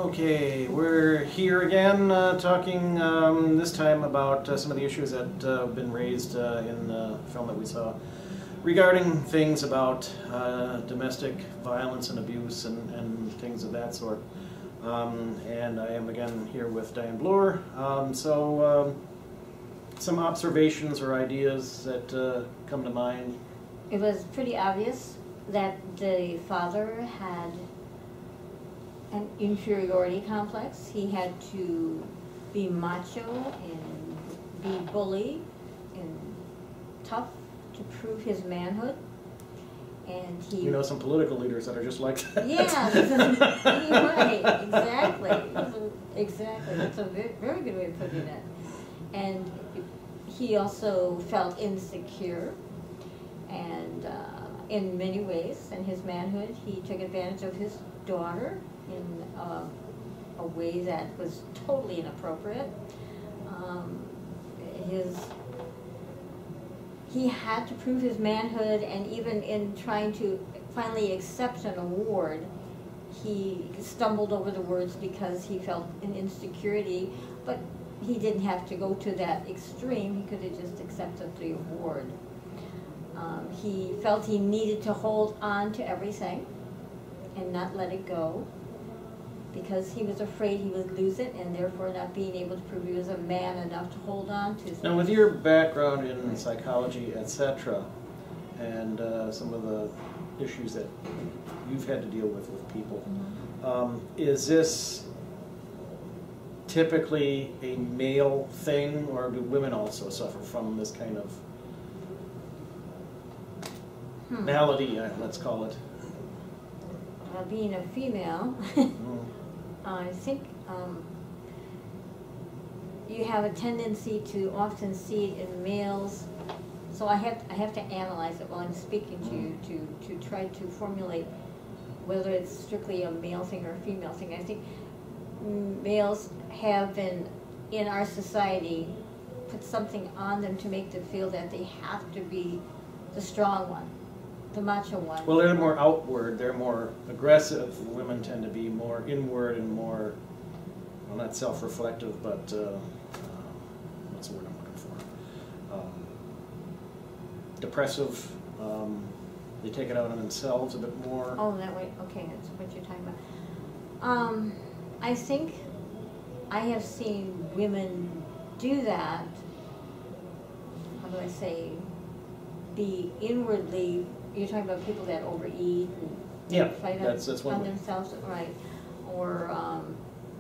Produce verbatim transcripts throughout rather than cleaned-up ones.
Okay, we're here again uh, talking um, this time about uh, some of the issues that uh, have been raised uh, in the film that we saw regarding things about uh, domestic violence and abuse and, and things of that sort. Um, and I am again here with Diane Bloor. Um, so um, some observations or ideas that uh, come to mind. It was pretty obvious that the father had an inferiority complex. He had to be macho and be bully and tough to prove his manhood. And he... You know some political leaders that are just like that. Yeah, right, exactly. Exactly. That's a very, very good way of putting it. And he also felt insecure, and uh, in many ways, in his manhood, he took advantage of his daughter in uh, a way that was totally inappropriate. Um, his he had to prove his manhood, and even in trying to finally accept an award, he stumbled over the words because he felt an insecurity, but he didn't have to go to that extreme. He could have just accepted the award. Um, he felt he needed to hold on to everything and not let it go, because he was afraid he would lose it, and therefore not being able to prove he was a man enough to hold on to things. Now, with your background in psychology, et cetera, and uh, some of the issues that you've had to deal with with people, mm-hmm. um, is this typically a male thing, or do women also suffer from this kind of hmm. malady, uh, let's call it? Uh, being a female, mm. I think um, you have a tendency to often see it in males. So I have I have to analyze it while I'm speaking to you to to try to formulate whether it's strictly a male thing or a female thing. I think males have been in our society put something on them to make them feel that they have to be the strong one, the macho one. Well, they're more outward, they're more aggressive. Women tend to be more inward and more, well, not self-reflective, but uh, uh, what's the word I'm looking for? Um, depressive. Um, they take it out on themselves a bit more. Oh, that way. Okay, that's what you're talking about. Um, I think I have seen women do that. How do I say? Be inwardly. You're talking about people that overeat and yeah, fight that's, on, that's one on way. themselves, right? Or um,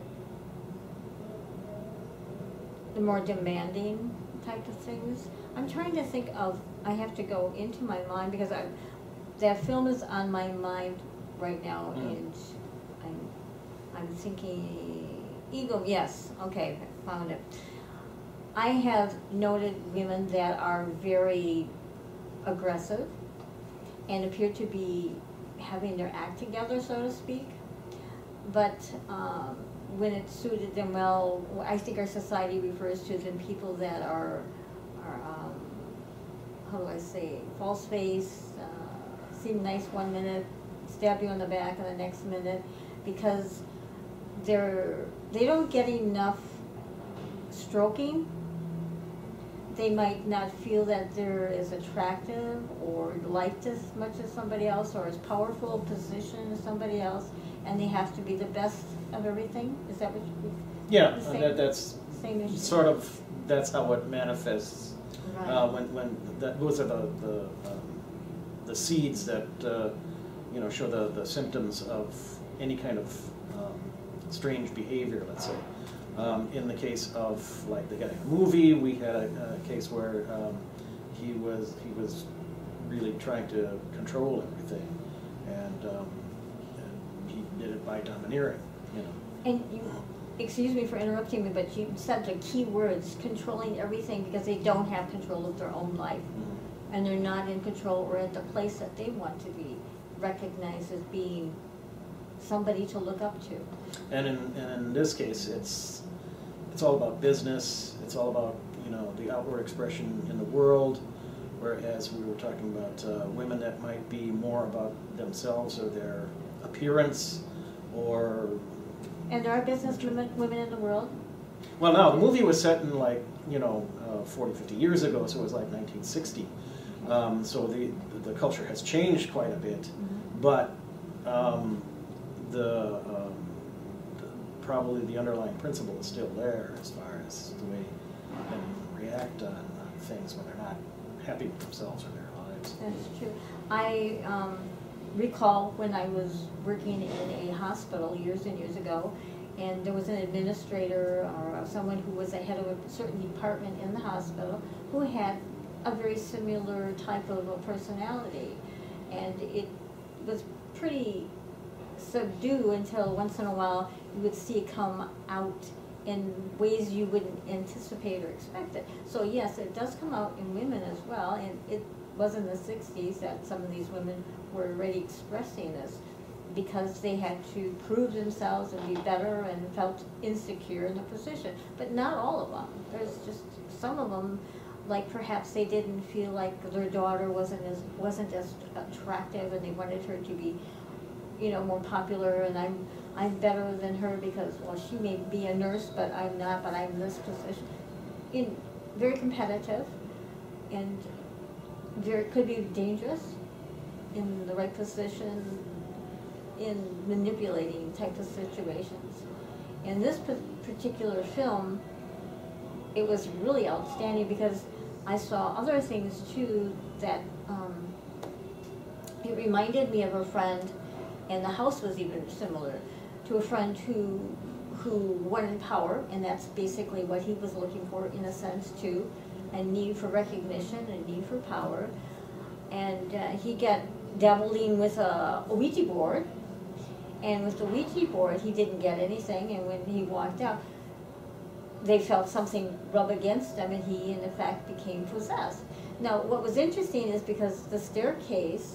the more demanding type of things. I'm trying to think of. I have to go into my mind because I, that film is on my mind right now, mm. and I'm I'm thinking ego. Yes, okay, found it. I have noted women that are very aggressive and appear to be having their act together, so to speak. But um, when it suited them well, I think our society refers to them people that are, are um, how do I say, false face, uh, seem nice one minute, stab you in the back in the next minute, because they're they don't get enough stroking. They might not feel that they're as attractive or liked as much as somebody else, or as powerful a position as somebody else, and they have to be the best of everything. Is that what you? Yeah, same, that, that's same issue. Sort of. That's how it manifests. Right. Uh, when when that, those are the the, um, the seeds that uh, you know show the the symptoms of any kind of um, strange behavior. Let's say. Um, in the case of, like, the guy in the movie, we had a, a case where um, he was he was really trying to control everything, and, um, and he did it by domineering, you know. And you, excuse me for interrupting me, but you said the key words, controlling everything, because they don't have control of their own life, mm-hmm. and they're not in control or at the place that they want to be recognized as being somebody to look up to. And in, and in this case, it's it's all about business. It's all about, you know, the outward expression in the world. Whereas we were talking about uh, women that might be more about themselves or their appearance, or And there are business women, women in the world? Well, no, the movie was set in like, you know, uh, forty, fifty years ago, so it was like nineteen sixty. Um, so the, the culture has changed quite a bit, mm-hmm. but um, the, um, the probably the underlying principle is still there as far as the way men react on, on things when they're not happy with themselves or their lives. That's true. I um, recall when I was working in a hospital years and years ago, and there was an administrator or someone who was the head of a certain department in the hospital who had a very similar type of a personality. And it was pretty subdued until once in a while you would see it come out in ways you wouldn't anticipate or expect it. So yes, it does come out in women as well, and it was in the sixties that some of these women were already expressing this because they had to prove themselves and be better and felt insecure in the position. But not all of them. There's just some of them, like perhaps they didn't feel like their daughter wasn't as wasn't as attractive, and they wanted her to be, you know, more popular. And I'm I'm better than her because, well, she may be a nurse, but I'm not. But I'm in this position. In very competitive, and very could be dangerous in the right position, in manipulating type of situations. In this particular film, it was really outstanding because I saw other things too that um, it reminded me of a friend, and the house was even similar to a friend who who wanted power, and that's basically what he was looking for in a sense too, a need for recognition, a need for power, and uh, he got dabbling with a, a Ouija board. And with the Ouija board, he didn't get anything, and when he walked out, they felt something rub against them, and he, in effect, became possessed. Now, what was interesting is because the staircase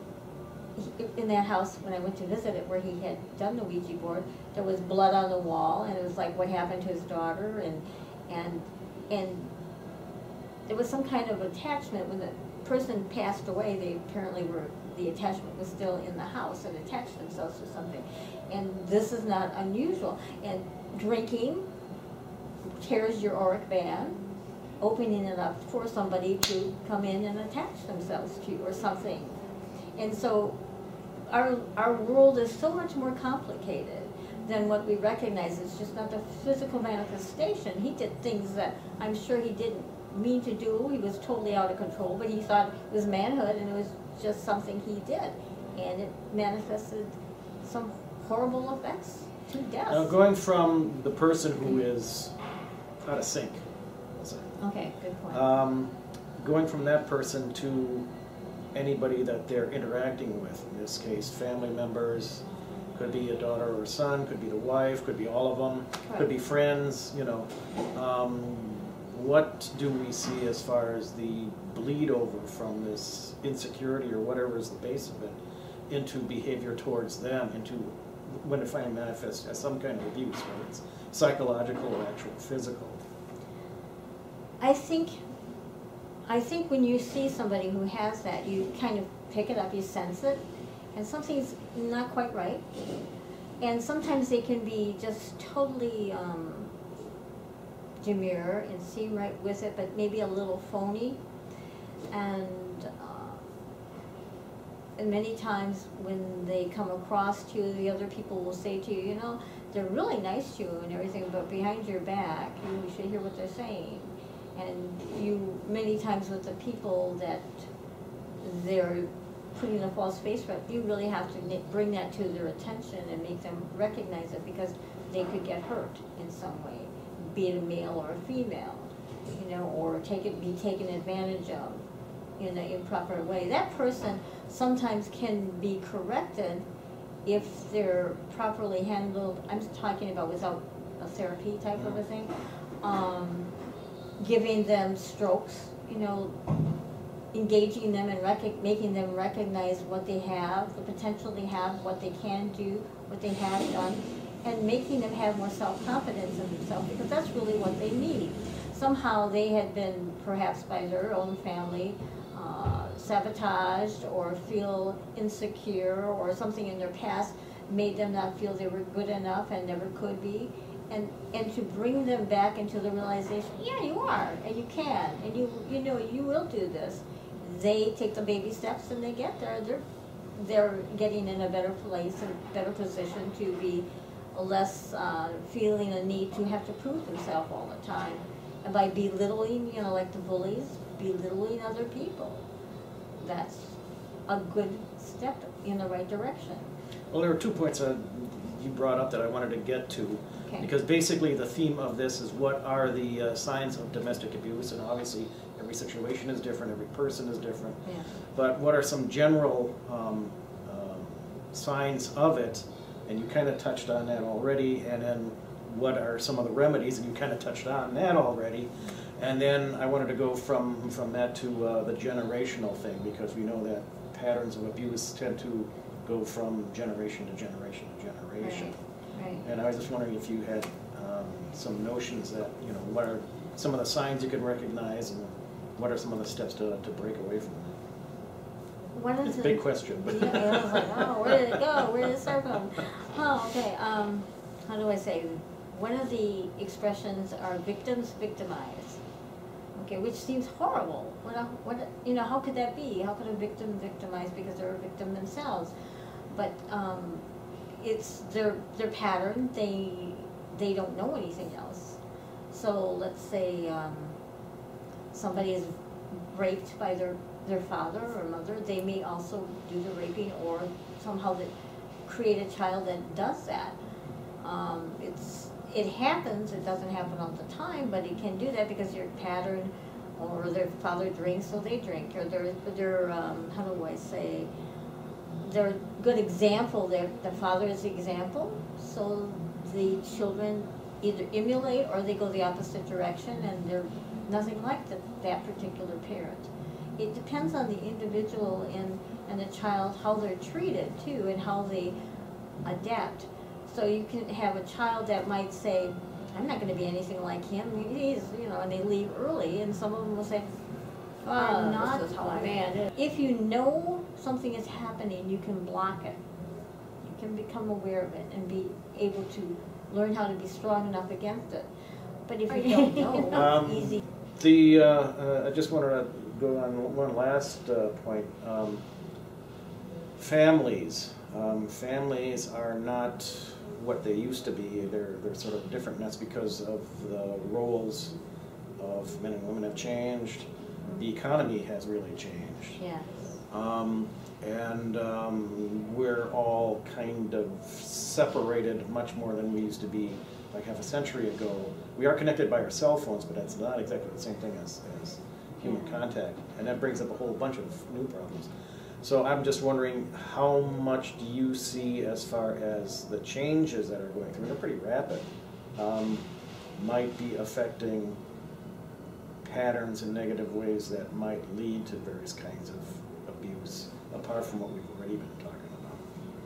in that house, when I went to visit it, where he had done the Ouija board, there was blood on the wall, and it was like what happened to his daughter, and and and there was some kind of attachment. When the person passed away, they apparently were, the attachment was still in the house and attached themselves to something. And this is not unusual. And drinking tears your auric band, opening it up for somebody to come in and attach themselves to or something. And so our, our world is so much more complicated than what we recognize. It's just not the physical manifestation. He did things that I'm sure he didn't mean to do. He was totally out of control, but he thought it was manhood, and it was just something he did, and it manifested some horrible effects to death. Now, going from the person who is out of sync, let's say. Okay, good point. Um, going from that person to anybody that they're interacting with, in this case, family members, could be a daughter or a son, could be the wife, could be all of them, Right. could be friends, you know. Um, what do we see as far as the bleed over from this insecurity or whatever is the base of it into behavior towards them, into when it finally manifests as some kind of abuse, whether it's psychological or actual physical? I think, I think when you see somebody who has that, you kind of pick it up, you sense it, and something's not quite right. And sometimes they can be just totally um, demure and seem right with it, but maybe a little phony. And, uh, and many times when they come across to you, the other people will say to you, you know, they're really nice to you and everything, but behind your back, you should hear what they're saying. And you, many times with the people that they're putting a false face for, you really have to bring that to their attention and make them recognize it, because they could get hurt in some way, be it a male or a female, you know, or take it, be taken advantage of in an improper way. That person sometimes can be corrected if they're properly handled. I'm talking about without a therapy type of a thing. Um, giving them strokes, you know, engaging them and rec making them recognize what they have, the potential they have, what they can do, what they have done, and making them have more self-confidence in themselves, because that's really what they need. Somehow they had been, perhaps by their own family, uh, sabotaged or feel insecure or something in their past made them not feel they were good enough and never could be. And, and to bring them back into the realization, yeah, you are, and you can, and you, you know, you will do this. They take the baby steps and they get there. They're, they're getting in a better place and better position to be less uh, feeling a need to have to prove themselves all the time. And by belittling, you know, like the bullies, belittling other people, that's a good step in the right direction. Well, there were two points uh, you brought up that I wanted to get to. Okay. Because basically the theme of this is what are the uh, signs of domestic abuse, and obviously every situation is different, every person is different. Yeah. But what are some general um, um, signs of it, and you kind of touched on that already, and then what are some of the remedies, and you kind of touched on that already. And then I wanted to go from, from that to uh, the generational thing, because we know that patterns of abuse tend to go from generation to generation to generation. Right. Right. And I was just wondering if you had um, some notions that, you know, what are some of the signs you can recognize, and what are some of the steps to, to break away from that? One of It's a the, big question, but. Yeah, I was like, oh, where did it go? Where did it start from? Oh, okay. Um, how do I say? One of the expressions are victims victimize. Okay, which seems horrible. What, what, you know, how could that be? How could a victim victimize because they're a victim themselves? But um, it's their their pattern. They they don't know anything else. So let's say um, somebody is raped by their their father or mother. They may also do the raping, or somehow that create a child that does that. Um, it's it happens. It doesn't happen all the time, but it can do that because their pattern, or their father drinks, so they drink, or they're they're um, how do I say? They're a good example. Their the father is the example, so the children either emulate or they go the opposite direction, and they're nothing like the, that particular parent. It depends on the individual and and the child, how they're treated too, and how they adapt. So you can have a child that might say, I'm not going to be anything like him, he's, you know, and they leave early, and some of them will say, oh, I'm not this is how like I am. that. If you know something is happening, you can block it. You can become aware of it and be able to learn how to be strong enough against it. But if you don't know, Um, it's easy. The, uh, uh, I just wanted to go on one last uh, point. Um, families. Um, families are not what they used to be. They're, they're sort of different, and that's because of the roles of men and women have changed. The economy has really changed. Yes. Um, and um, we're all kind of separated much more than we used to be like half a century ago. We are connected by our cell phones, but that's not exactly the same thing as, as human contact. And that brings up a whole bunch of new problems. So I'm just wondering, how much do you see as far as the changes that are going through, and they're pretty rapid, um, might be affecting patterns in negative ways that might lead to various kinds of abuse, apart from what we've already been talking about?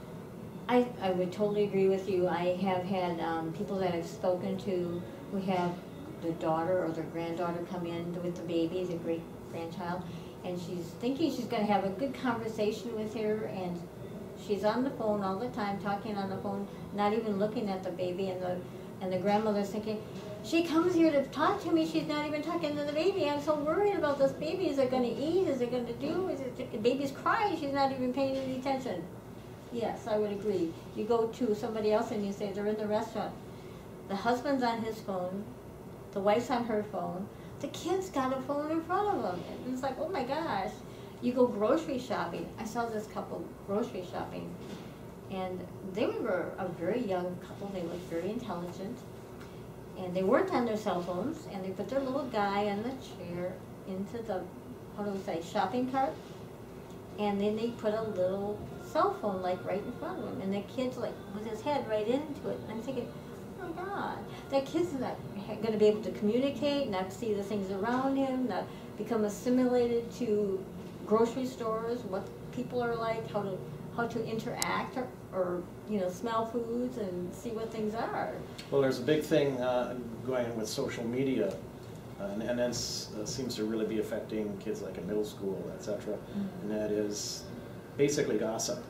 I, I would totally agree with you. I have had um, people that I've spoken to who have the daughter or their granddaughter come in with the baby, the great grandchild, and she's thinking she's going to have a good conversation with her, and she's on the phone all the time, talking on the phone, not even looking at the baby, and the and the grandmother's thinking, she comes here to talk to me, she's not even talking to the baby. I'm so worried about this baby. Is it going to eat? Is it going to do? Is it, the baby's crying, she's not even paying any attention. Yes, I would agree. You go to somebody else and you say they're in the restaurant. The husband's on his phone, the wife's on her phone, the kid's got a phone in front of them. And it's like, oh my gosh. You go grocery shopping. I saw this couple grocery shopping, and they were a very young couple. They looked very intelligent, and they weren't on their cell phones, and they put their little guy on the chair into the, how do we say, shopping cart, and then they put a little cell phone like right in front of him, and the kid's like with his head right into it. And I'm thinking, oh my God, that kid's not going to be able to communicate, not see the things around him, not become assimilated to grocery stores, what people are like, how to how to interact, or, or you know, smell foods and see what things are. Well, there's a big thing uh, going on with social media, uh, and, and that uh, seems to really be affecting kids like in middle school, et cetera. Mm-hmm. And that is basically gossip.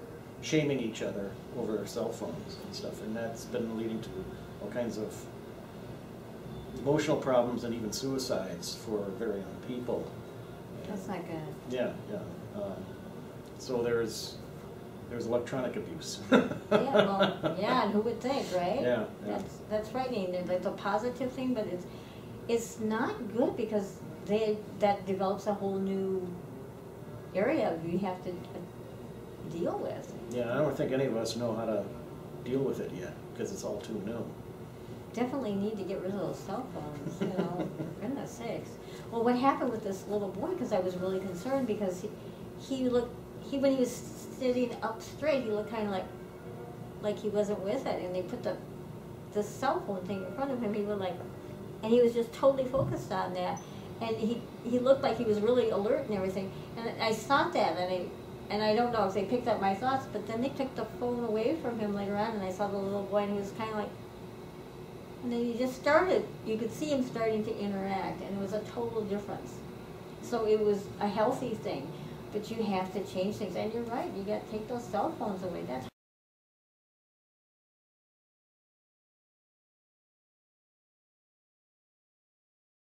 shaming each other over their cell phones and stuff, and that's been leading to all kinds of emotional problems and even suicides for very young people. That's not good. Yeah, yeah. Um, so there's there's electronic abuse. Yeah, well, yeah, and who would think, right? Yeah, yeah. That's, that's frightening. It's a positive thing, but it's, it's not good because they, that develops a whole new area you have to uh, deal with. Yeah, I don't think any of us know how to deal with it yet, because it's all too new. Definitely need to get rid of those cell phones, you know, for goodness sakes. Well, what happened with this little boy, because I was really concerned, because he, he looked, he, when he was sitting up straight, he looked kind of like, like he wasn't with it, and they put the, the cell phone thing in front of him, he was like, and he was just totally focused on that, and he, he looked like he was really alert and everything, and I saw that, and I, and I don't know if they picked up my thoughts, but then they took the phone away from him later on, and I saw the little boy, and he was kind of like, and then he just started, you could see him starting to interact, and it was a total difference. So it was a healthy thing, but you have to change things, and you're right, you gotta take those cell phones away, that's